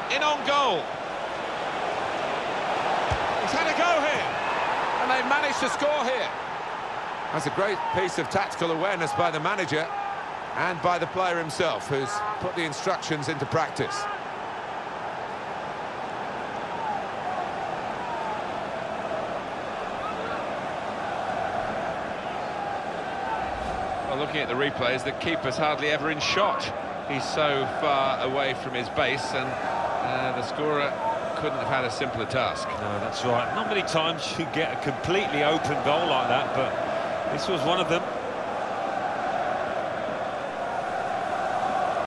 in on goal. He's had a go here, and they've managed to score here. That's a great piece of tactical awareness by the manager and by the player himself, who's put the instructions into practice. Well, looking at the replays, the keeper's hardly ever in shot. He's so far away from his base, and the scorer couldn't have had a simpler task. No, that's right. Not many times you get a completely open goal like that, but this was one of them.